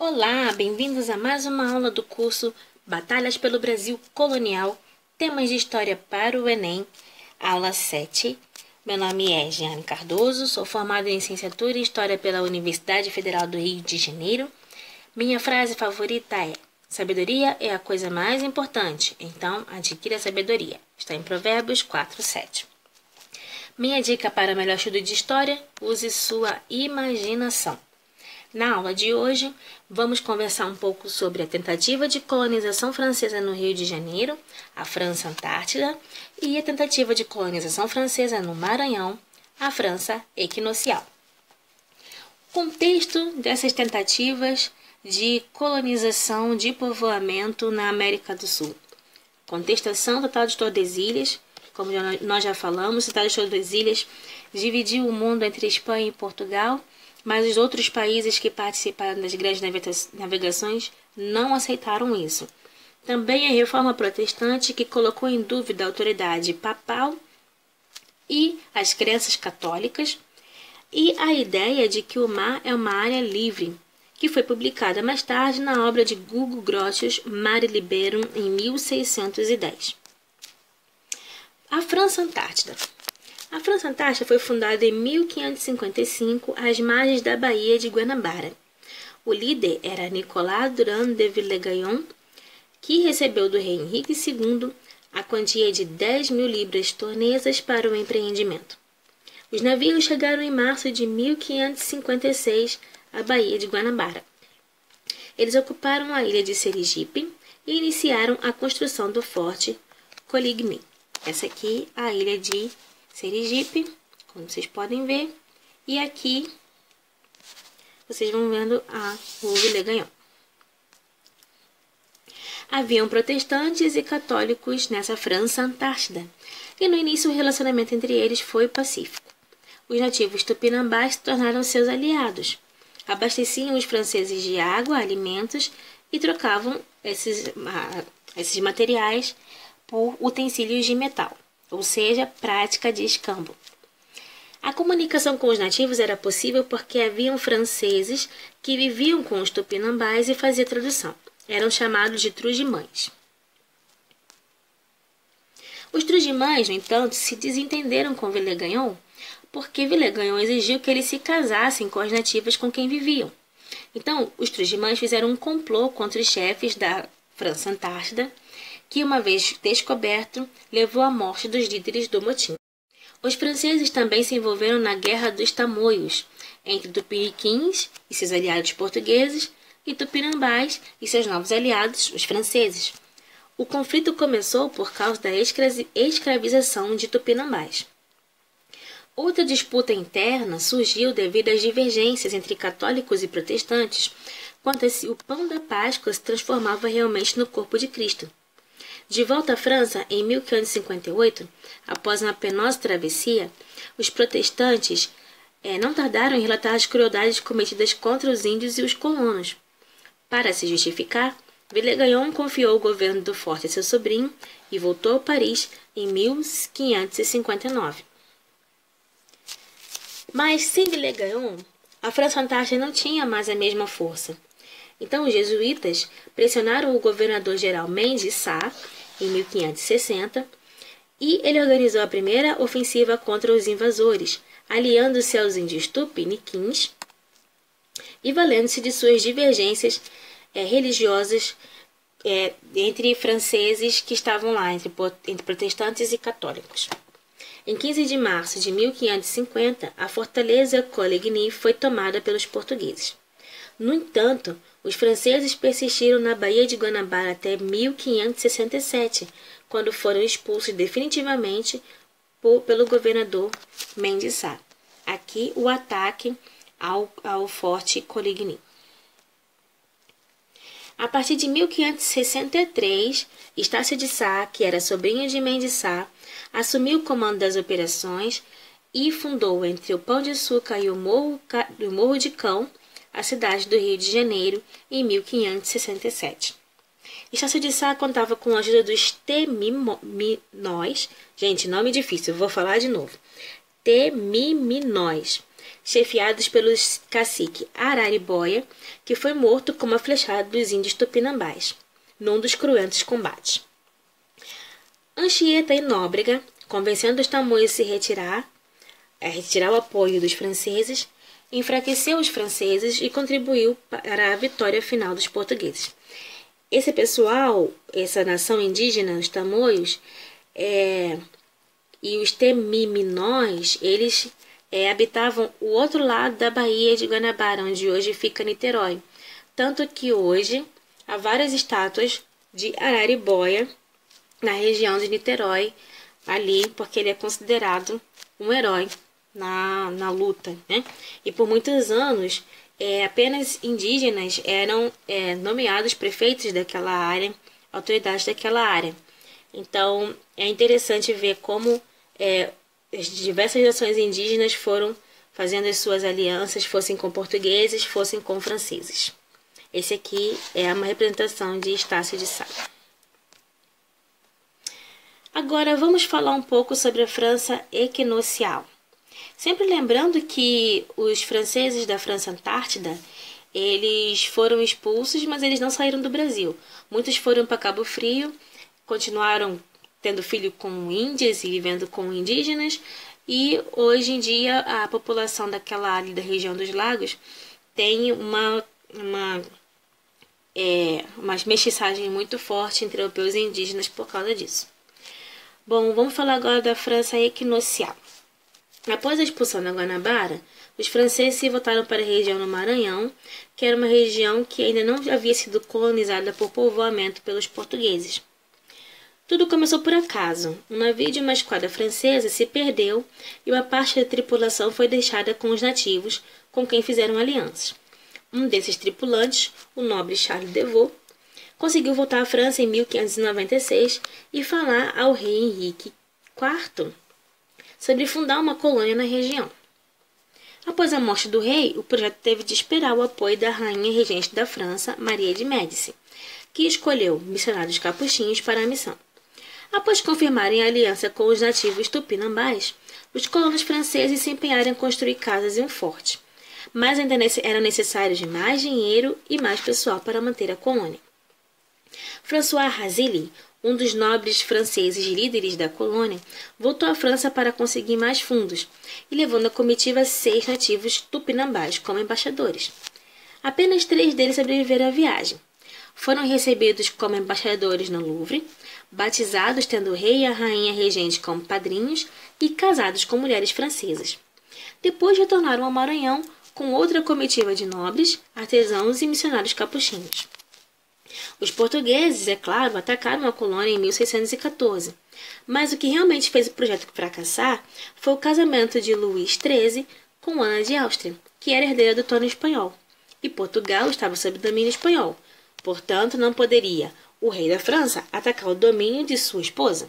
Olá, bem-vindos a mais uma aula do curso Batalhas pelo Brasil Colonial, temas de História para o Enem, aula 7. Meu nome é Jeane Cardoso, sou formada em Licenciatura em História pela Universidade Federal do Rio de Janeiro. Minha frase favorita é: sabedoria é a coisa mais importante, então adquira sabedoria. Está em Provérbios 4:7. Minha dica para melhor estudo de História: use sua imaginação. Na aula de hoje, vamos conversar um pouco sobre a tentativa de colonização francesa no Rio de Janeiro, a França Antártida, e a tentativa de colonização francesa no Maranhão, a França Equinocial. Contexto dessas tentativas de colonização, de povoamento na América do Sul. Contestação do Tratado de Tordesilhas, como nós já falamos, o Tratado de Tordesilhas dividiu o mundo entre Espanha e Portugal, mas os outros países que participaram das grandes navegações não aceitaram isso. Também a reforma protestante, que colocou em dúvida a autoridade papal e as crenças católicas, e a ideia de que o mar é uma área livre, que foi publicada mais tarde na obra de Hugo Grotius, Mare Liberum, em 1610. A França Antártida. A França Antártida foi fundada em 1555 às margens da Baía de Guanabara. O líder era Nicolas Durand de Villegagnon, que recebeu do rei Henrique II a quantia de 10.000 libras tornesas para o empreendimento. Os navios chegaram em março de 1556 à Baía de Guanabara. Eles ocuparam a ilha de Serigipe e iniciaram a construção do forte Coligny. Essa aqui é a ilha de Serigipe, como vocês podem ver, e aqui vocês vão vendo o Villegagnon. Haviam protestantes e católicos nessa França Antártida, e no início o relacionamento entre eles foi pacífico. Os nativos tupinambás se tornaram seus aliados, abasteciam os franceses de água, alimentos e trocavam esses materiais por utensílios de metal, ou seja, prática de escambo. A comunicação com os nativos era possível porque haviam franceses que viviam com os tupinambás e faziam tradução. Eram chamados de trujimães. Os trujimães, no entanto, se desentenderam com Villegagnon porque Villegagnon exigiu que eles se casassem com as nativas com quem viviam. Então, os trujimães fizeram um complô contra os chefes da França Antártida, que, uma vez descoberto, levou à morte dos líderes do motim. Os franceses também se envolveram na Guerra dos Tamoios, entre tupiniquins e seus aliados portugueses, e tupinambás e seus novos aliados, os franceses. O conflito começou por causa da escravização de tupinambás. Outra disputa interna surgiu devido às divergências entre católicos e protestantes quanto a se o pão da Páscoa se transformava realmente no corpo de Cristo. De volta à França, em 1558, após uma penosa travessia, os protestantes não tardaram em relatar as crueldades cometidas contra os índios e os colonos. Para se justificar, Villegagnon confiou o governo do forte a seu sobrinho e voltou a Paris em 1559. Mas, sem Villegagnon, a França Antártida não tinha mais a mesma força. Então, os jesuítas pressionaram o governador-geral Mendes Sá, em 1560, e ele organizou a primeira ofensiva contra os invasores, aliando-se aos índios tupiniquins e valendo-se de suas divergências religiosas entre franceses que estavam lá, entre protestantes e católicos. Em 15 de março de 1550, a fortaleza Coligny foi tomada pelos portugueses. No entanto, os franceses persistiram na Baía de Guanabara até 1567, quando foram expulsos definitivamente pelo governador Mendes Sá. Aqui o ataque ao forte Coligny. A partir de 1563, Estácio de Sá, que era sobrinho de Mendes Sá, assumiu o comando das operações e fundou entre o Pão de Açúcar e o Morro de Cão a cidade do Rio de Janeiro, em 1567. Estácio de Sá contava com a ajuda dos Temiminóis. Gente, nome difícil, vou falar de novo. Temiminóis, chefiados pelo cacique Araribóia, que foi morto com uma flechada dos índios tupinambás, num dos cruentos combates. Anchieta e Nóbrega, convencendo os tamoios a se retirar o apoio dos franceses, enfraqueceu os franceses e contribuiu para a vitória final dos portugueses. Esse pessoal, essa nação indígena, os tamoios e os temiminós, eles habitavam o outro lado da Baía de Guanabara, onde hoje fica Niterói. Tanto que hoje há várias estátuas de Araribóia na região de Niterói, ali, porque ele é considerado um herói na luta, né? E por muitos anos, apenas indígenas eram nomeados prefeitos daquela área, autoridades daquela área. Então, é interessante ver como as diversas nações indígenas foram fazendo as suas alianças, fossem com portugueses, fossem com franceses. Esse aqui é uma representação de Estácio de Sá. Agora, vamos falar um pouco sobre a França equinocial. Sempre lembrando que os franceses da França Antártida, eles foram expulsos, mas eles não saíram do Brasil. Muitos foram para Cabo Frio, continuaram tendo filho com índias e vivendo com indígenas, e hoje em dia a população daquela área da região dos lagos tem uma mestiçagem muito forte entre europeus e indígenas por causa disso. Bom, vamos falar agora da França equinocial. Após a expulsão da Guanabara, os franceses se voltaram para a região do Maranhão, que era uma região que ainda não havia sido colonizada por povoamento pelos portugueses. Tudo começou por acaso. Um navio de uma esquadra francesa se perdeu e uma parte da tripulação foi deixada com os nativos, com quem fizeram alianças. Um desses tripulantes, o nobre Charles de Vaux, conseguiu voltar à França em 1596 e falar ao rei Henrique IV sobre fundar uma colônia na região. Após a morte do rei, o projeto teve de esperar o apoio da rainha regente da França, Maria de Médici, que escolheu missionários capuchinhos para a missão. Após confirmarem a aliança com os nativos tupinambás, os colonos franceses se empenharam em construir casas e um forte, mas ainda eram necessários mais dinheiro e mais pessoal para manter a colônia. François Razilly, um dos nobres franceses líderes da colônia, voltou à França para conseguir mais fundos e levou na comitiva 6 nativos tupinambás como embaixadores. Apenas 3 deles sobreviveram à viagem. Foram recebidos como embaixadores no Louvre, batizados tendo o rei e a rainha regente como padrinhos e casados com mulheres francesas. Depois retornaram ao Maranhão com outra comitiva de nobres, artesãos e missionários capuchinhos. Os portugueses, é claro, atacaram a colônia em 1614, mas o que realmente fez o projeto fracassar foi o casamento de Luís XIII com Ana de Áustria, que era herdeira do trono espanhol, e Portugal estava sob domínio espanhol, portanto não poderia o rei da França atacar o domínio de sua esposa.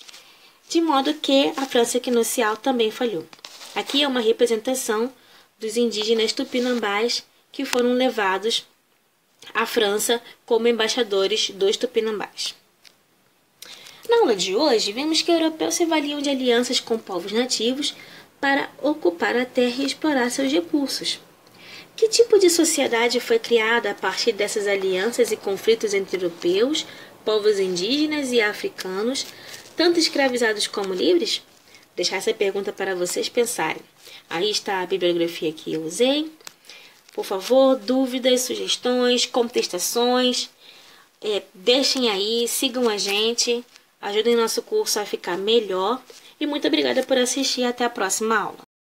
De modo que a França equinocial também falhou. Aqui é uma representação dos indígenas tupinambás que foram levados à França como embaixadores dos tupinambás. Na aula de hoje, vemos que europeus se valiam de alianças com povos nativos para ocupar a terra e explorar seus recursos. Que tipo de sociedade foi criada a partir dessas alianças e conflitos entre europeus, povos indígenas e africanos, tanto escravizados como livres? Vou deixar essa pergunta para vocês pensarem. Aí está a bibliografia que eu usei. Por favor, dúvidas, sugestões, contestações, deixem aí, sigam a gente, ajudem nosso curso a ficar melhor. E muito obrigada por assistir. Até a próxima aula.